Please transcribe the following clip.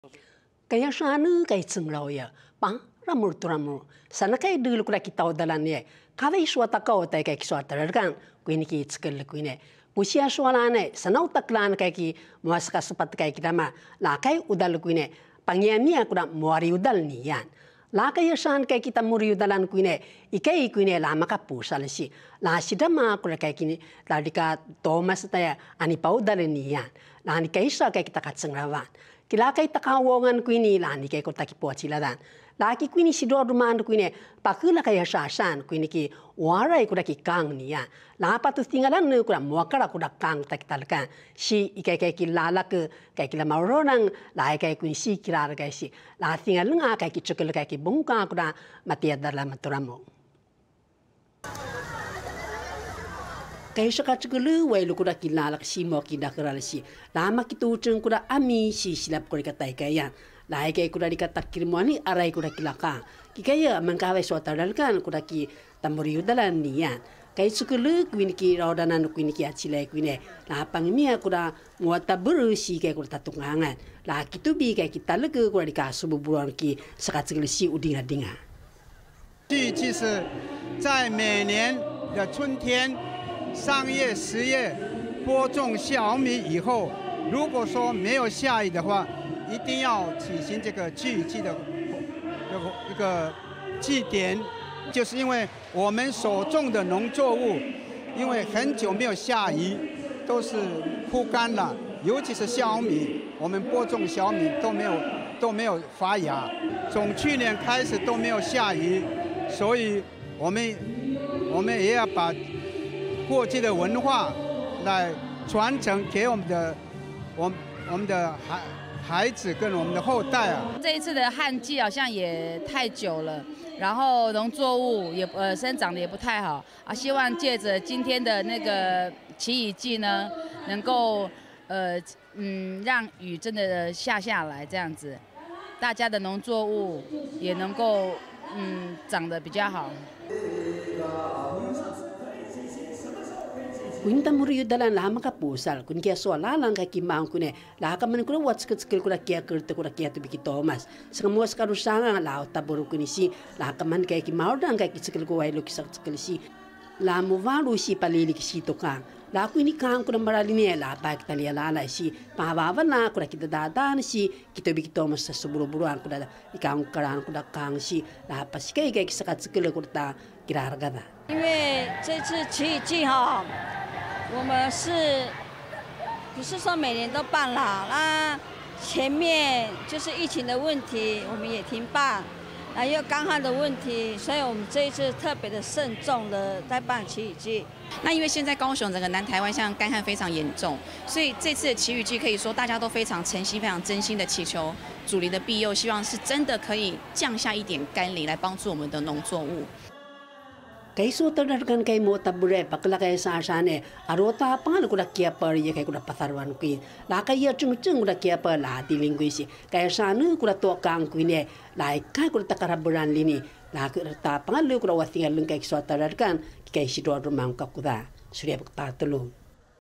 Kaya sana kay tsenglaw ya, pang ramur turamur. Sana kay dulu kula kita udalan ye. Kawai suata kau tay kay suata Teredrekane, kuini ki tsekel kuine. Kusia sualane, sana utaklan kay ki muaska sepat kay kita ma. La kay udal kuine, pangyamia kuda mwiriudale niyan. La kay san kay kita mwiriudalan kuine, ikay kuine la makapusal si. La sidama kula kay kini, la dika Thomas taya ani paudale niyan. La ni kayswa kay kita katsenglawan. Kila kay takawongan kuini la ni kay ko takipo siladan. Laki kuini si dorman kuini pakula kay sasan kuini ki warai kuda ki kang niya. La patu tinggalan ne kuda muakara kuda kang takitalkan. Si ikay kay kilala ke kay kila mauronang la kay kuini si kilala kay si. La tinggalan kay ki cukul kay ki bengka kuda mati dalam maturamu. Kaya sa katsugulu, wailu kuda kilalak si mo kidakeral si. Lama kituceng kuda ami si silap kuda katay kaya. Lahai kaya kuda dikatakir mo ani aray kuda kilaka. Kikaya mangkawai suata dalkan kuda ki mwiriudale niyan. Kaya sukulu kuini ki raudanan kuini ki atsilay kuini. Lah pangmia kuda muata beru si kaya kuda tatungangan. Lah kitubi kaya kita lege kuda dikasububuran ki sakatsugulu si udinga-dinga. 祭祭是在每年的春天。 3月、10月播种小米以后，如果说没有下雨的话，一定要举行这个祈雨祭的一个祭典，就是因为我们所种的农作物，因为很久没有下雨，都是枯干了，尤其是小米，我们播种小米都没有发芽，从去年开始都没有下雨，所以我们也要把 过去的文化来传承给我们的孩子跟我们的后代啊。 这一次的旱季好像也太久了，然后农作物也生长的也不太好啊。希望借着今天的那个祈雨祭呢，能够让雨真的下来，这样子，大家的农作物也能够长得比较好。 Kuinta mwiriudale la makapusal kun kia soala lang kay kimang kune la ka man kuda wats skill kuda kia kurte kuda kia tubiki Thomas sakamu skarusanga la taburu kunisi la ka man kay kimau dang kay skill ko wai lukisak skill si la muvalu si palili si tokang la kuini kang kuda maralini la pa kitalia la si pawawan na kuda kita dadan si kita biki Thomas sa suburu-buruan kuda ikang karan kuda kang si la pasikai kay kisakat skill kuda kirargada. 因为这次祈雨祭哈。 我们不是说每年都办啦？那前面就是疫情的问题，我们也停办，然后又干旱的问题，所以我们这一次特别的慎重的在办祈雨祭。 那因为现在高雄整个南台湾像干旱非常严重，所以这次的祈雨祭可以说大家都非常诚心、非常真心的祈求主灵的庇佑，希望是真的可以降下一点甘霖来帮助我们的农作物。 Kayswa Teredrekane kay mo tabure pakla kay sasane arota pangal kuda kia par ye kay kuda pasarwan kui la kay ya chung kuda kia par la tiling kui si kay sanu kuda to kang kui ne la kay kuda takaraburan lini la kuda pangal kuda wasingal lung kay Teredrekane kay sidor mang kakuda surya bakta tulu